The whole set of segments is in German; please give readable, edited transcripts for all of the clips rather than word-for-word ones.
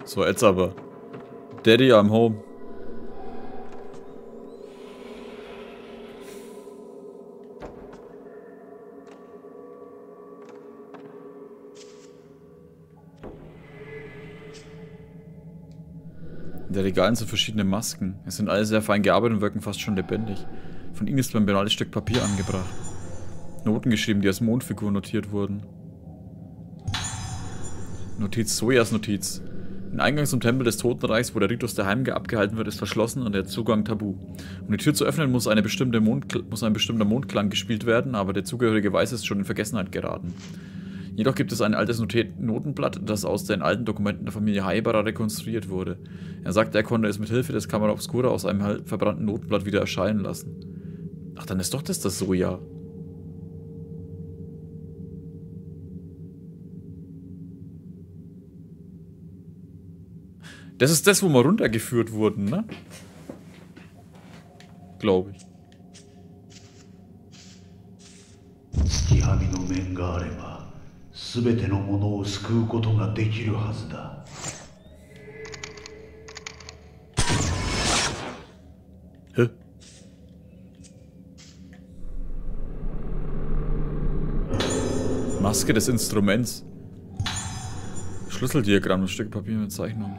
So, jetzt aber. Daddy, I'm home. In der Regalen sind verschiedene Masken. Es sind alle sehr fein gearbeitet und wirken fast schon lebendig. Von ihnen ist ein banales Stück Papier angebracht. Noten geschrieben, die als Mondfigur notiert wurden. Notiz, Sojas Notiz. Den Eingang zum Tempel des Totenreichs, wo der Ritus der Heimkehr abgehalten wird, ist verschlossen und der Zugang tabu. Um die Tür zu öffnen, muss ein bestimmter Mondklang gespielt werden, aber der zugehörige Weise ist schon in Vergessenheit geraten. Jedoch gibt es ein altes Notenblatt, das aus den alten Dokumenten der Familie Haibara rekonstruiert wurde. Er sagte, er konnte es mit Hilfe des Camera Obscura aus einem halb verbrannten Notenblatt wieder erscheinen lassen. Ach, dann ist doch das Soja. Das ist das, wo wir runtergeführt wurden, ne? Glaube ich. Hä? Maske des Instruments. Schlüsseldiagramm, ein Stück Papier mit Zeichnung.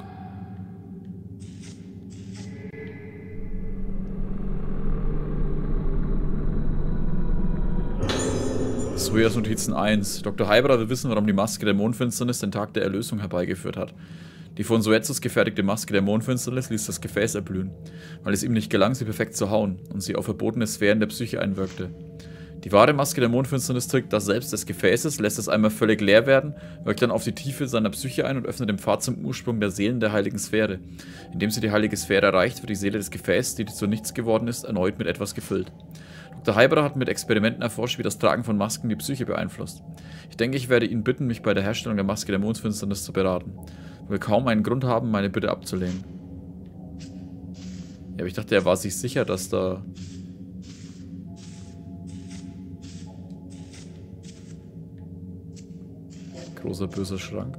Sojas Notizen 1. Dr. Haibara will wissen, warum die Maske der Mondfinsternis den Tag der Erlösung herbeigeführt hat. Die von Soetsus gefertigte Maske der Mondfinsternis ließ das Gefäß erblühen, weil es ihm nicht gelang, sie perfekt zu hauen und sie auf verbotene Sphären der Psyche einwirkte. Die wahre Maske der Mondfinsternis trägt das Selbst des Gefäßes, lässt es einmal völlig leer werden, wirkt dann auf die Tiefe seiner Psyche ein und öffnet den Pfad zum Ursprung der Seelen der heiligen Sphäre. Indem sie die heilige Sphäre erreicht, wird die Seele des Gefäßes, die zu nichts geworden ist, erneut mit etwas gefüllt. Dr. Haibara hat mit Experimenten erforscht, wie das Tragen von Masken die Psyche beeinflusst. Ich denke, ich werde ihn bitten, mich bei der Herstellung der Maske der Mondfinsternis zu beraten. Ich will kaum einen Grund haben, meine Bitte abzulehnen. Ja, aber ich dachte, er war sich sicher, dass da... Großer böser Schrank.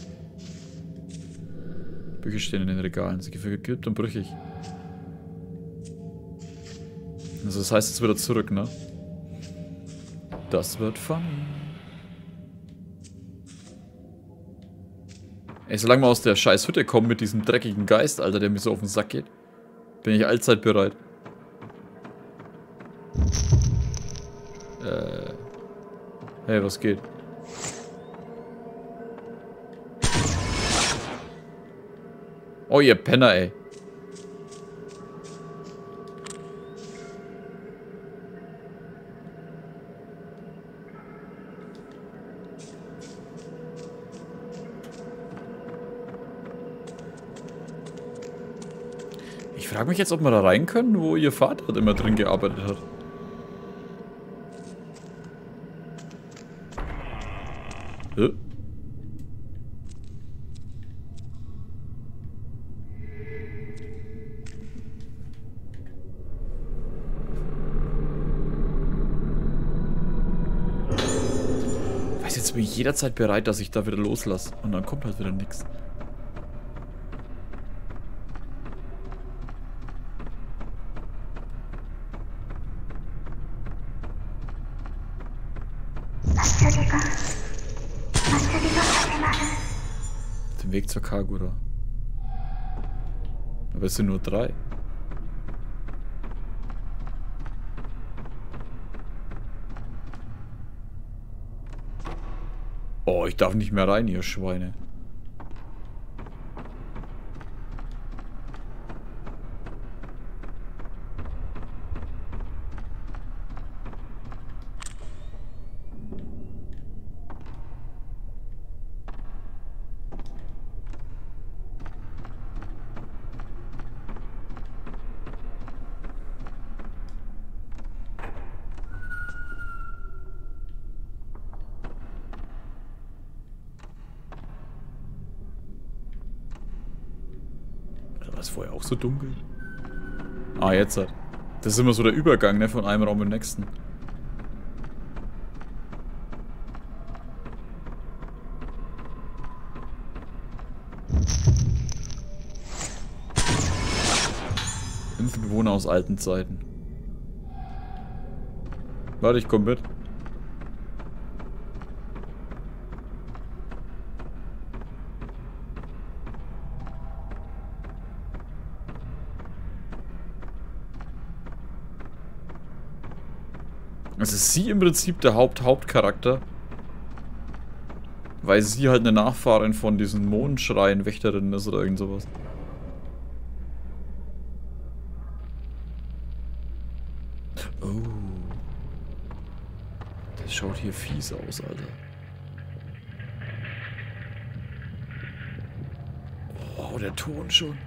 Bücher stehen in den Regalen. Sie vergilbt und brüchig. Also das heißt, jetzt wieder zurück, ne? Das wird funny. Ey, solange wir aus der scheiß Hütte kommen mit diesem dreckigen Geist, Alter, der mir so auf den Sack geht, bin ich allzeit bereit. Hey, was geht? Oh, ihr Penner, ey. Ich frage mich jetzt, ob wir da rein können, wo ihr Vater immer drin gearbeitet hat. Hä? Jetzt bin ich jederzeit bereit, dass ich da wieder loslasse. Und dann kommt halt wieder nichts. Den Weg zur Kagura. Aber es sind nur 3. Oh, ich darf nicht mehr rein, ihr Schweine. War das vorher auch so dunkel? Ah, jetzt hat. Das ist immer so der Übergang, ne, von einem Raum im nächsten. Inselbewohner aus alten Zeiten. Warte, ich komm mit. Also ist sie im Prinzip der Hauptcharakter. Weil sie halt eine Nachfahrin von diesen Mondschreien-Wächterinnen ist oder irgend sowas. Oh. Das schaut hier fies aus, Alter. Oh, der Ton schon.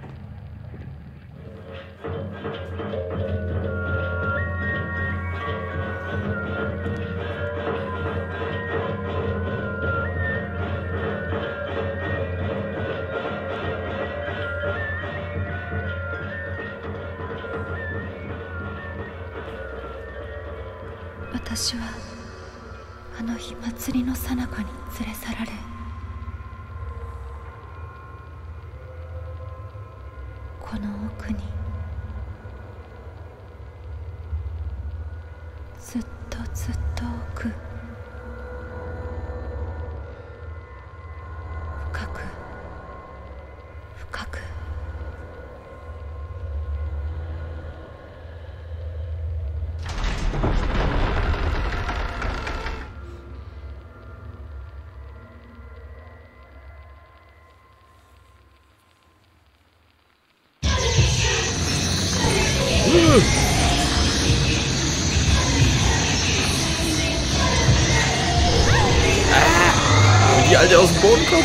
私はあの日祭りの最中に連れ去られ、この奥にずっとずっと奥、深く深く Die Alte aus dem Boden kommt.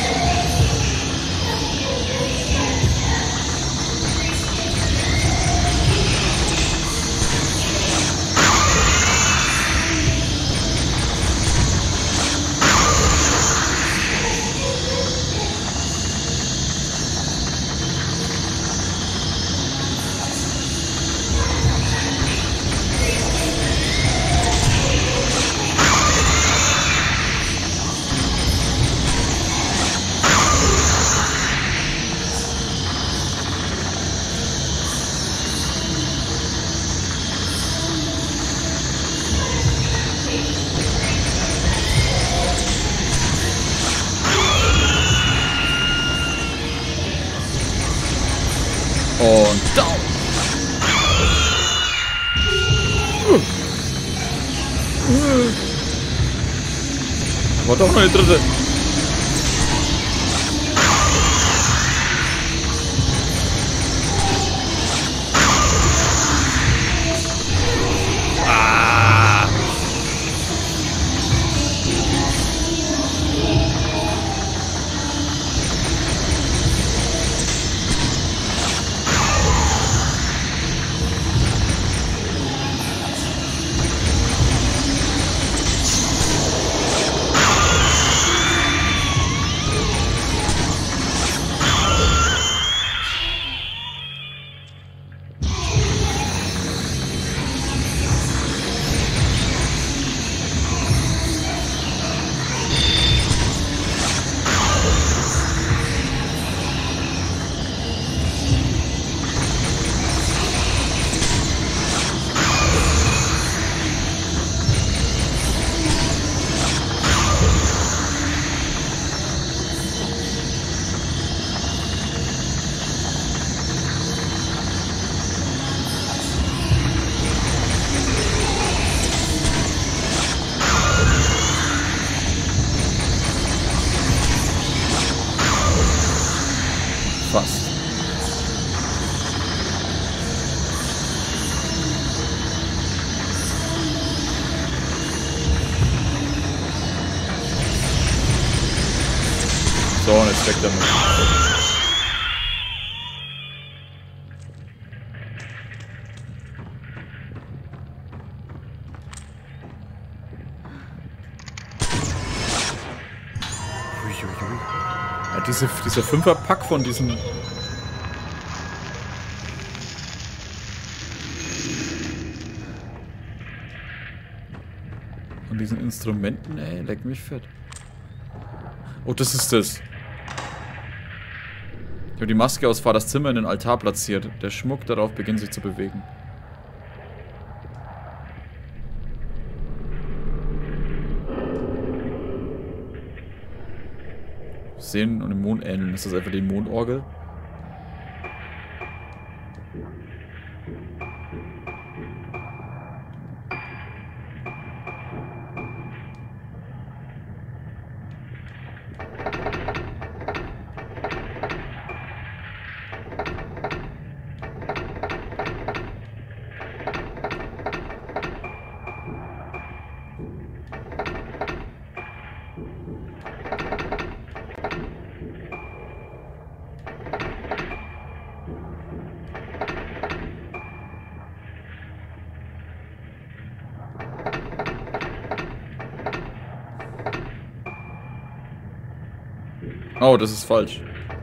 Und down. War doch noch eine dritte. Fast. So, und jetzt weg damit. Uiuiui. Ja, dieser Fünferpack von diesen... Von diesen Instrumenten, ey, leck mich fett. Oh, das ist das. Ich Ich habe die Maske aus Vaters Zimmer in den Altar platziert. Der Schmuck darauf beginnt sich zu bewegen. Sehen und dem Mond ähneln. Ist das einfach die Mondorgel? Oh, das ist falsch.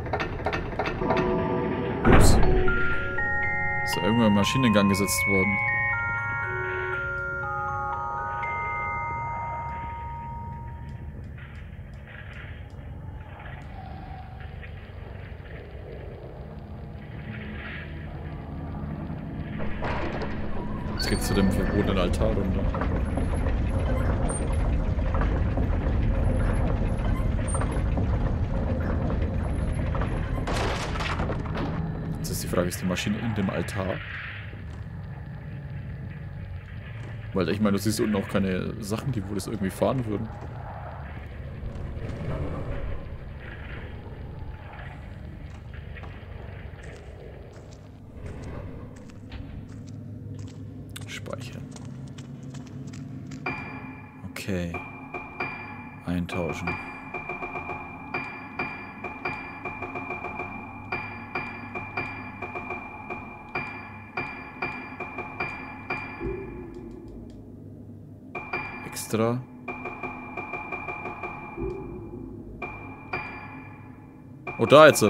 Ups. Ist da irgendwann im Maschinengang gesetzt worden. Jetzt geht's zu dem verbotenen Altar runter. Die Frage ist, die Maschine in dem Altar? Weil ich meine, du siehst unten auch keine Sachen, die wohl das irgendwie fahren würden. Speichern. Okay. Eintauschen. Extra. Oh, da jetzt.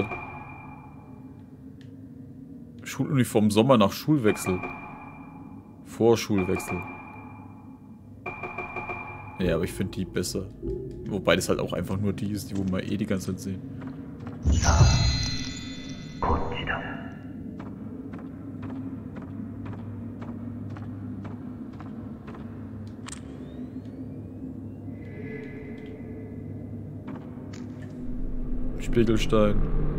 Schuluniform Sommer nach Schulwechsel. Vor Schulwechsel. Ja, aber ich finde die besser. Wobei das halt auch einfach nur die ist, die wo wir eh die ganze Zeit sehen. Spiegelstein.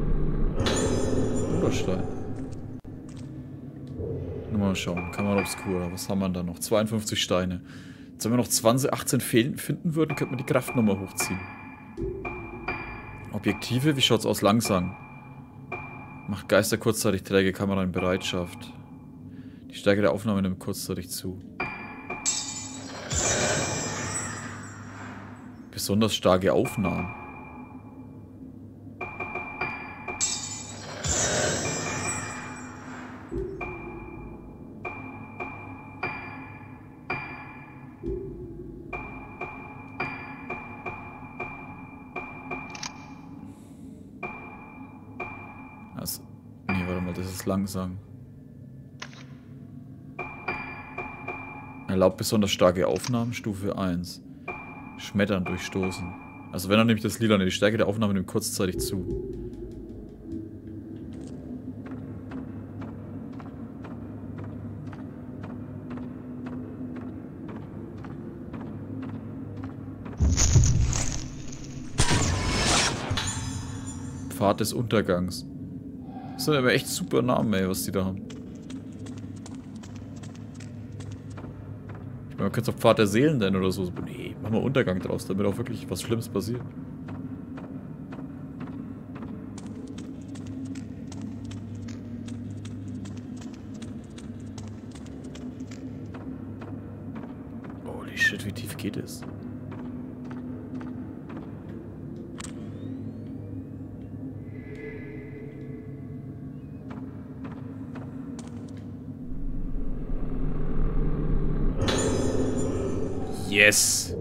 Oder Stein. Nur mal schauen. Kamera Obscura. Was haben wir da noch? 52 Steine. Jetzt, wenn wir noch 18 finden würden, könnte man die Kraft nochmal hochziehen. Objektive, wie schaut's aus langsam? Macht Geister kurzzeitig träge, Kamera in Bereitschaft. Die Stärke der Aufnahme nimmt kurzzeitig zu. Besonders starke Aufnahmen. Nee, warte mal, das ist langsam. Erlaubt besonders starke Aufnahmen, Stufe 1. Schmettern durchstoßen. Also wenn er nämlich das Lila, die Stärke der Aufnahme nimmt kurzzeitig zu. Pfad des Untergangs. Das sind aber echt super Namen, ey, was die da haben. Ich meine, man könnte es auch Pfad der Seelen nennen oder so. Nee, machen wir Untergang draus, damit auch wirklich was Schlimmes passiert. Holy shit, wie tief geht es? Yes!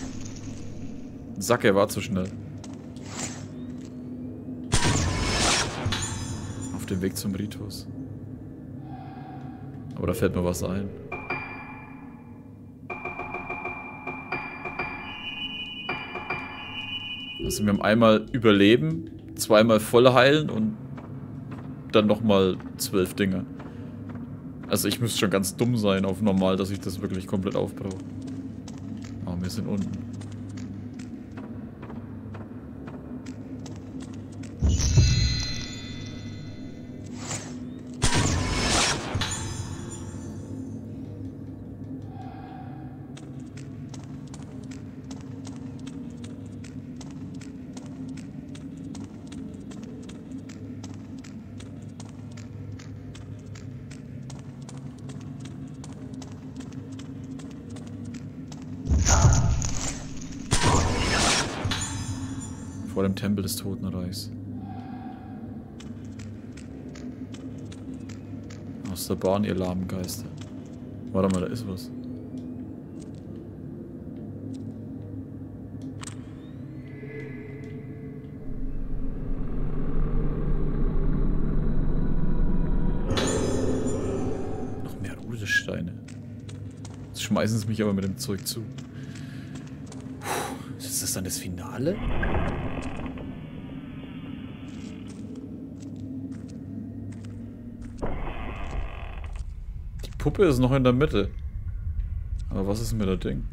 Sack, er war zu schnell. Auf dem Weg zum Ritus. Aber da fällt mir was ein. Also wir haben einmal überleben, zweimal voll heilen und dann nochmal 12 Dinge. Also ich müsste schon ganz dumm sein auf normal, dass ich das wirklich komplett aufbrauche. Oh, wir sind unten. Vor dem Tempel des Totenreichs. Aus der Bahn, ihr lahmen Geister. Warte mal, da ist was. Noch mehr Rudesteine. Jetzt schmeißen sie mich aber mit dem Zeug zu. Puh, ist das dann das Finale? Puppe ist noch in der Mitte. Aber was ist mit der Ding?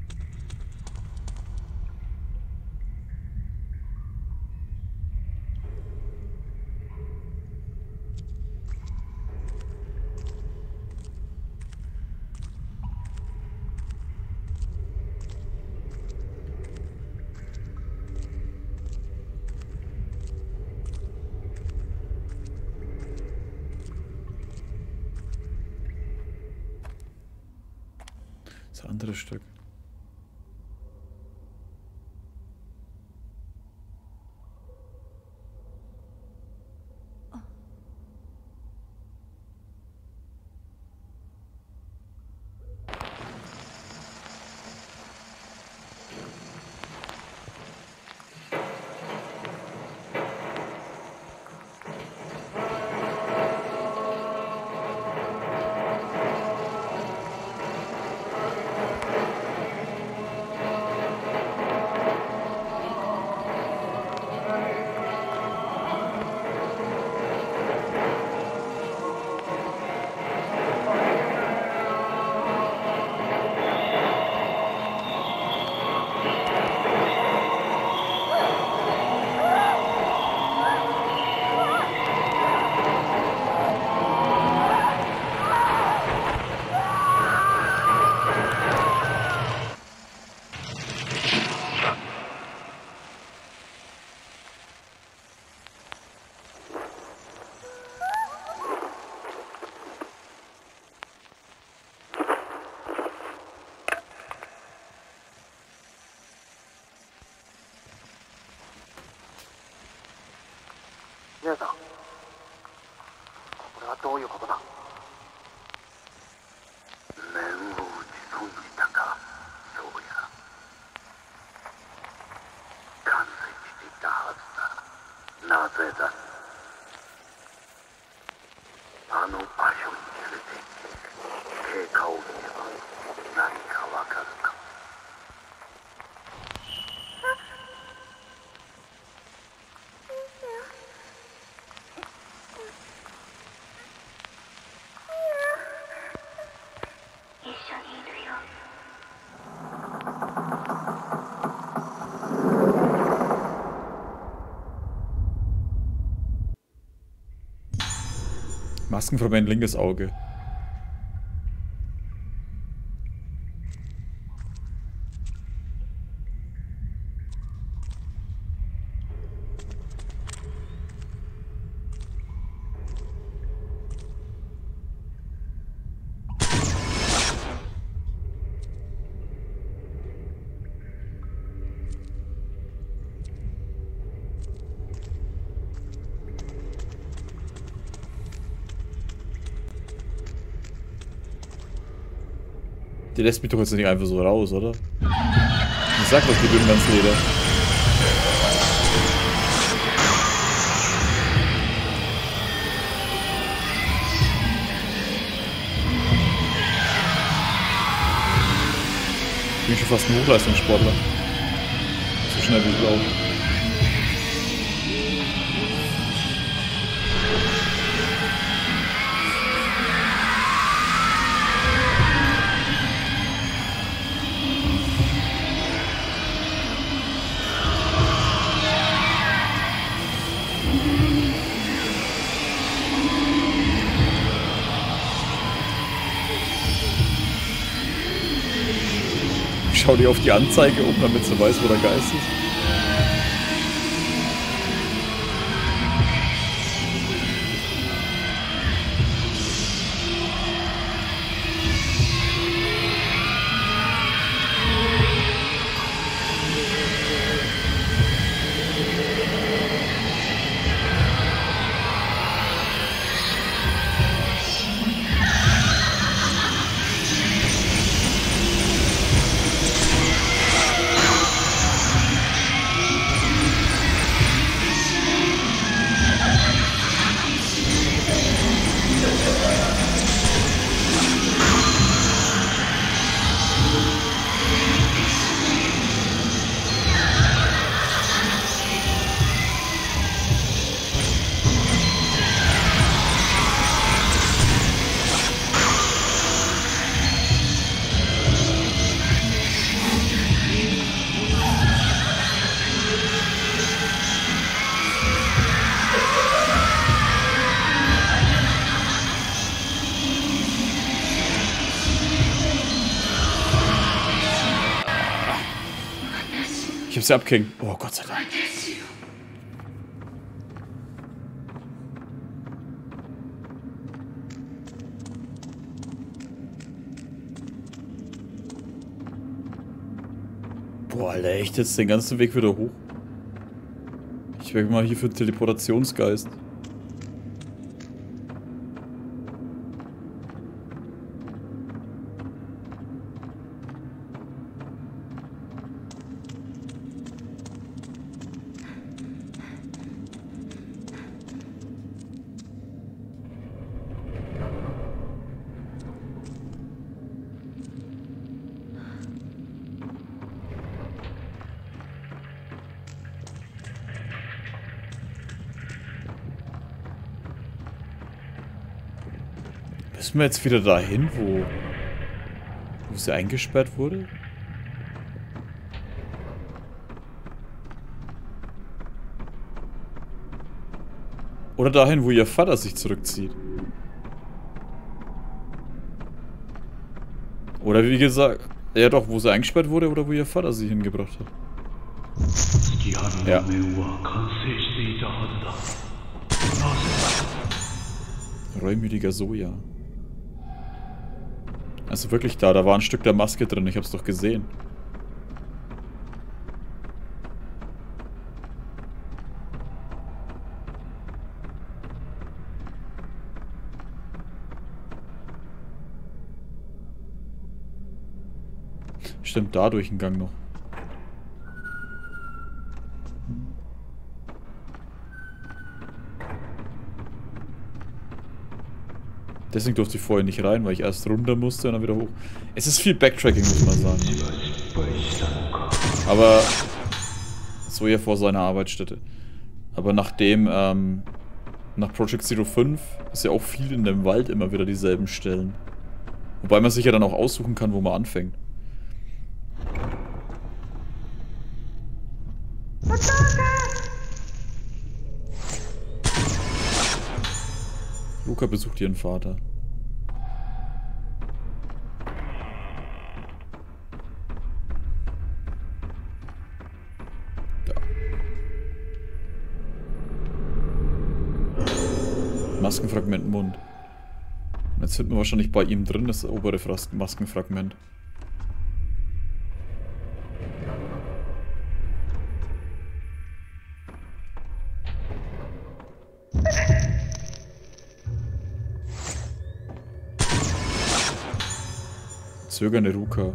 Das andere Stück. 姉さん、これはどういうことだ。 面を打ち損じたか、そうや。完成していたはずだ。なぜだ。あの場所に連れて経過を見れば何かわかるか。 Maskenverband, linkes Auge. Die lässt mich doch jetzt nicht einfach so raus, oder? Ich sag doch, die dünn ganz Leder. schon fast ein Hochleistungssportler. So schnell wie ich laufe. Schau dir auf die Anzeige um, damit sie weiß, wo der Geist ist. Ich hab sie abgehängt. Oh, Gott sei Dank. Boah, Alter, echt jetzt den ganzen Weg wieder hoch? Ich wäre mal hier für Teleportationsgeist. Müssen wir jetzt wieder dahin, wo sie eingesperrt wurde? Oder dahin, wo ihr Vater sich zurückzieht? Oder wie gesagt, ja doch, wo sie eingesperrt wurde oder wo ihr Vater sie hingebracht hat. Ja. Reumütiger Soja. Also wirklich da war ein Stück der Maske drin, ich hab's doch gesehen. Stimmt, da durch den Gang noch. Deswegen durfte ich vorher nicht rein, weil ich erst runter musste und dann wieder hoch. Es ist viel Backtracking, muss man sagen. Aber so ja vor seiner Arbeitsstätte. Aber nachdem, nach Project Zero 5 ist ja auch viel in dem Wald immer wieder dieselben Stellen. Wobei man sich ja dann auch aussuchen kann, wo man anfängt. Luca besucht ihren Vater. Da. Maskenfragment Mund. Und jetzt finden wir wahrscheinlich bei ihm drin das obere Maskenfragment. Zögernde Ruka.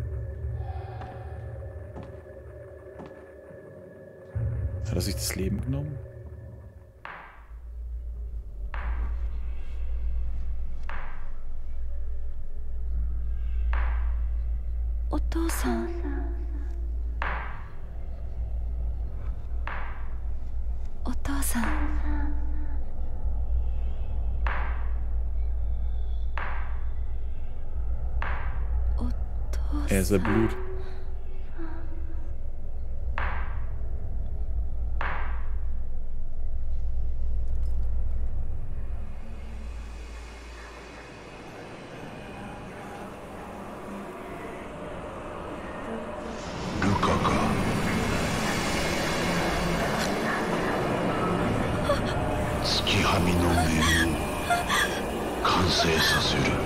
Hat er sich das Leben genommen? Otosan. さん。お父さん。 Er ist erblüht. Luca 月はみの面を完成させる。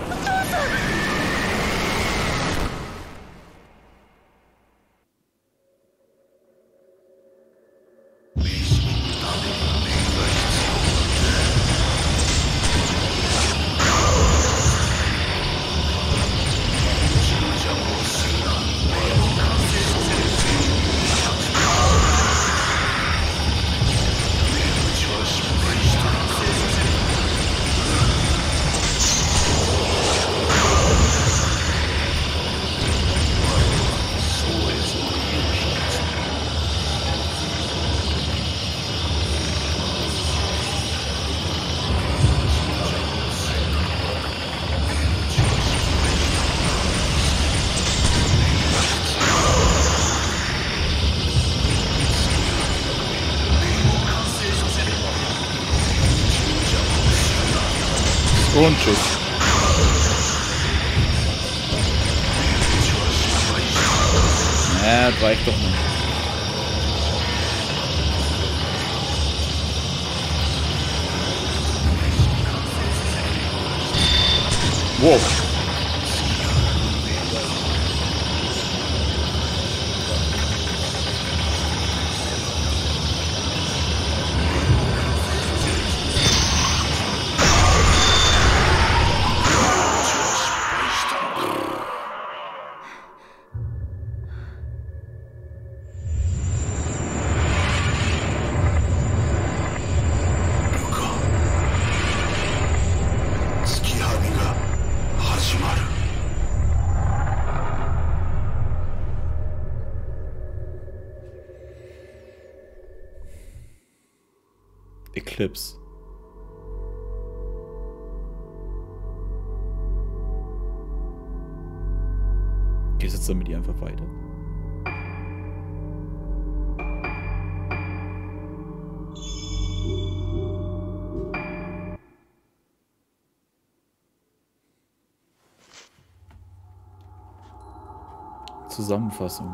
Und tschüss. Das reicht doch nicht. Wow. Eclipse. Geht es jetzt dann mit ihr einfach weiter? Zusammenfassung.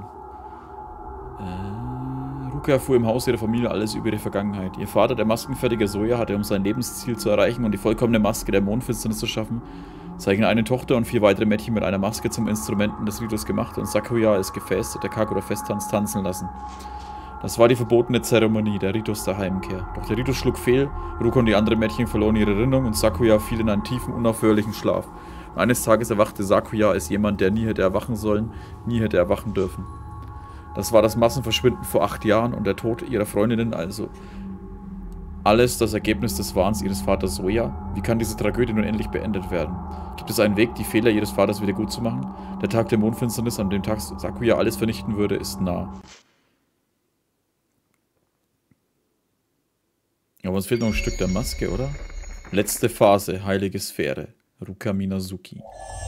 Ruka erfuhr im Haus ihrer Familie alles über ihre Vergangenheit. Ihr Vater, der Maskenfertiger Soja, hatte, um sein Lebensziel zu erreichen und die vollkommene Maske der Mondfinsternis zu schaffen, seine eine Tochter und 4 weitere Mädchen mit einer Maske zum Instrumenten des Ritus gemacht und Sakuya als Gefäß der Kagura-Festtanz tanzen lassen. Das war die verbotene Zeremonie, der Ritus der Heimkehr. Doch der Ritus schlug fehl, Ruka und die anderen Mädchen verloren ihre Erinnerung und Sakuya fiel in einen tiefen, unaufhörlichen Schlaf. Und eines Tages erwachte Sakuya als jemand, der nie hätte erwachen sollen, nie hätte erwachen dürfen. Das war das Massenverschwinden vor 8 Jahren und der Tod ihrer Freundinnen, also alles das Ergebnis des Wahns ihres Vaters Soja. Wie kann diese Tragödie nun endlich beendet werden? Gibt es einen Weg, die Fehler ihres Vaters wieder gut zu machen? Der Tag der Mondfinsternis, an dem Tag Sakuya alles vernichten würde, ist nah. Aber uns fehlt noch ein Stück der Maske, oder? Letzte Phase, heilige Sphäre. Ruka Minazuki.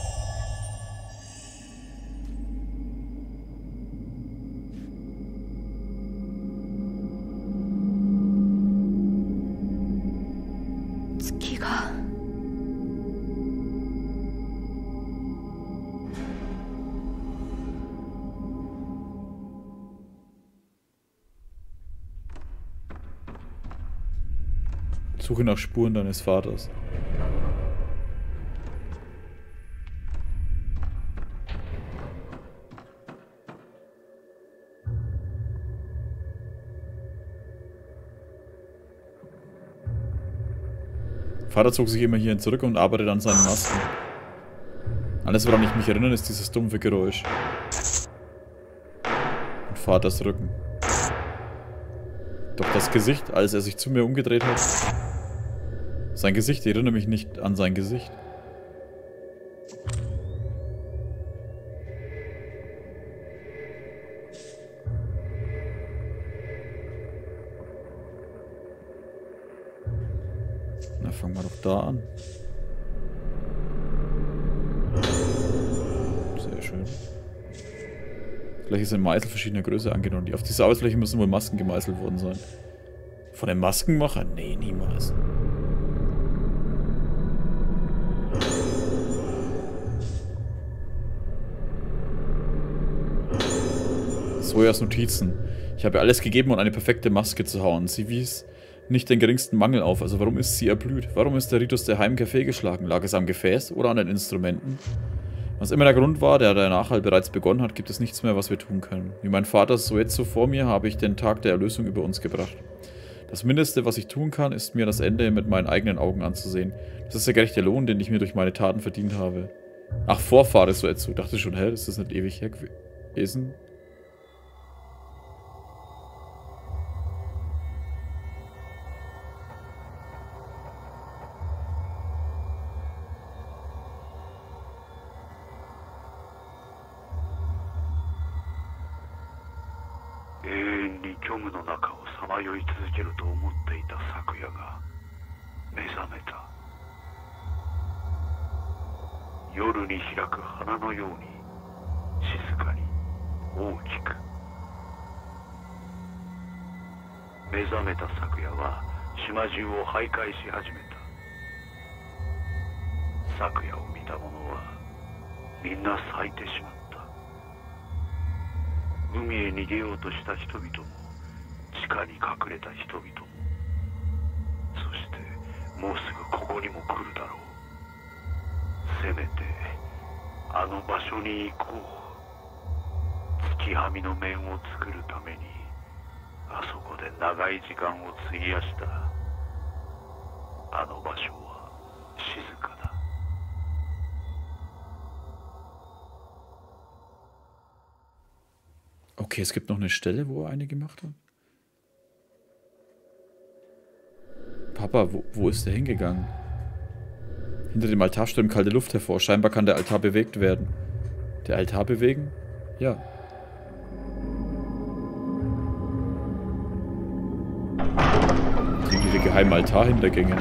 Suche nach Spuren deines Vaters. Vater zog sich immer hierhin zurück und arbeitet an seinen Masken. Alles, woran ich mich erinnere, ist dieses dumpfe Geräusch. Und Vaters Rücken. Doch das Gesicht, als er sich zu mir umgedreht hat... Sein Gesicht, ich erinnere mich nicht an sein Gesicht. Na, fangen wir doch da an. Sehr schön. Vielleicht sind Meißel verschiedener Größe angenommen. Auf dieser Arbeitsfläche müssen wohl Masken gemeißelt worden sein. Von dem Maskenmacher? Nee, niemals. Soyas Notizen. Ich habe alles gegeben, um eine perfekte Maske zu hauen. Sie wies nicht den geringsten Mangel auf. Also warum ist sie erblüht? Warum ist der Ritus der Heimkehr fehlgeschlagen? Lag es am Gefäß oder an den Instrumenten? Was immer der Grund war, der Nachhall bereits begonnen hat, gibt es nichts mehr, was wir tun können. Wie mein Vater Soetsu vor mir, habe ich den Tag der Erlösung über uns gebracht. Das Mindeste, was ich tun kann, ist mir das Ende mit meinen eigenen Augen anzusehen. Das ist der gerechte Lohn, den ich mir durch meine Taten verdient habe. Ach, Vorfahre Soetsu. Dachte schon, hä, ist das nicht ewig her gewesen? Okay, es gibt noch eine Stelle, wo er eine gemacht hat. Papa, wo ist der hingegangen? Hinter dem Altar strömt kalte Luft hervor. Scheinbar kann der Altar bewegt werden. Der Altar bewegen? Ja. Sind diese geheimen Altarhintergänge?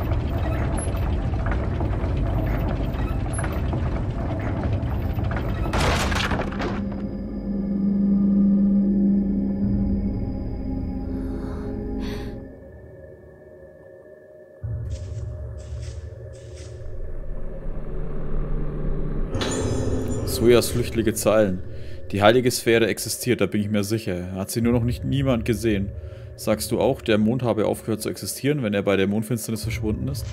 Soyas flüchtige Zeilen. Die heilige Sphäre existiert, da bin ich mir sicher. Hat sie nur noch nicht niemand gesehen. Sagst du auch, der Mond habe aufgehört zu existieren, wenn er bei der Mondfinsternis verschwunden ist?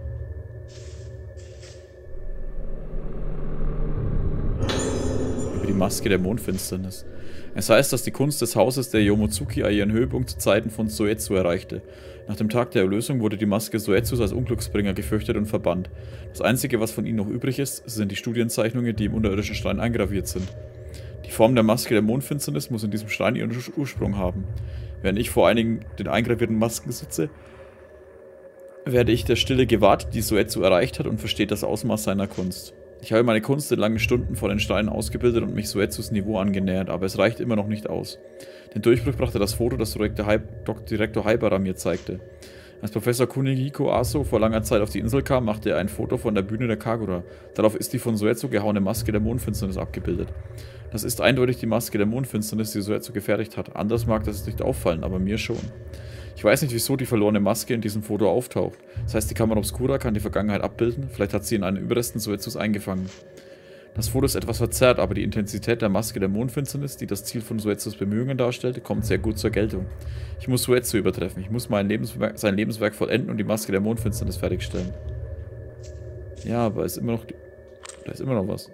Über die Maske der Mondfinsternis. Es heißt, dass die Kunst des Hauses der Yomotsuki ihren Höhepunkt zu Zeiten von Soetsu erreichte. Nach dem Tag der Erlösung wurde die Maske Soetsus als Unglücksbringer gefürchtet und verbannt. Das Einzige, was von ihnen noch übrig ist, sind die Studienzeichnungen, die im unterirdischen Stein eingraviert sind. Die Form der Maske der Mondfinsternis muss in diesem Stein ihren Ursprung haben. Während ich vor einigen den eingravierten Masken sitze, werde ich der Stille gewahrt, die Soetsu erreicht hat, und versteht das Ausmaß seiner Kunst. Ich habe meine Kunst in langen Stunden vor den Steinen ausgebildet und mich Soetsus Niveau angenähert, aber es reicht immer noch nicht aus. Den Durchbruch brachte das Foto, das Direktor Haibara mir zeigte. Als Professor Kunihiko Aso vor langer Zeit auf die Insel kam, machte er ein Foto von der Bühne der Kagura. Darauf ist die von Soetsu gehauene Maske der Mondfinsternis abgebildet. Das ist eindeutig die Maske der Mondfinsternis, die Soetsu gefertigt hat. Anders mag das nicht auffallen, aber mir schon. Ich weiß nicht, wieso die verlorene Maske in diesem Foto auftaucht. Das heißt, die Kamera Obscura kann die Vergangenheit abbilden, vielleicht hat sie in einen Überresten Soetsus eingefangen. Das Foto ist etwas verzerrt, aber die Intensität der Maske der Mondfinsternis, die das Ziel von Soetsus Bemühungen darstellt, kommt sehr gut zur Geltung. Ich muss Soetsu übertreffen, ich muss sein Lebenswerk vollenden und die Maske der Mondfinsternis fertigstellen. Ja, aber da ist immer noch was.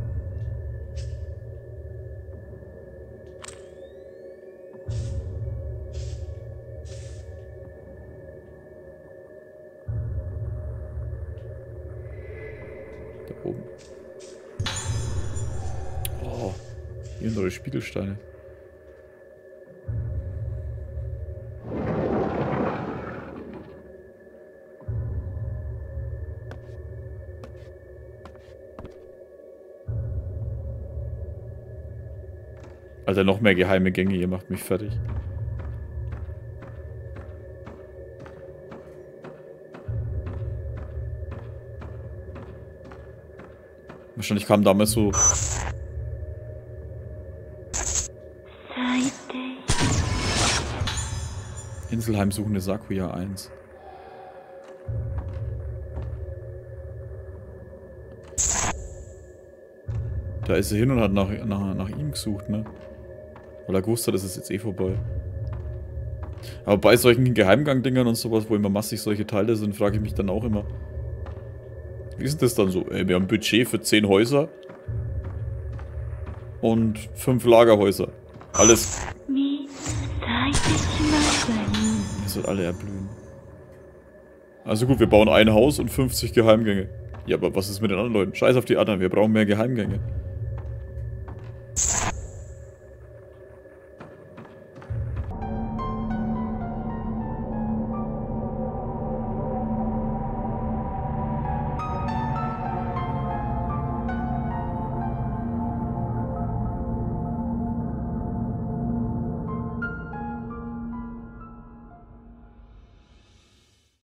Da oben. Oh, hier sind neue Spiegelsteine. Alter, noch mehr geheime Gänge, ihr macht mich fertig. Wahrscheinlich kam damals so... Inselheimsuchende Sakuya 1. Da ist er hin und hat nach ihm gesucht, ne? Weil er gewusst hat, es ist jetzt eh vorbei. Aber bei solchen Geheimgang-Dingern und sowas, wo immer massig solche Teile sind, frage ich mich dann auch immer. Wie ist das dann so? Ey, wir haben ein Budget für 10 Häuser und 5 Lagerhäuser. Alles. Es wird alle erblühen. Also gut, wir bauen ein Haus und 50 Geheimgänge. Ja, aber was ist mit den anderen Leuten? Scheiß auf die anderen, wir brauchen mehr Geheimgänge.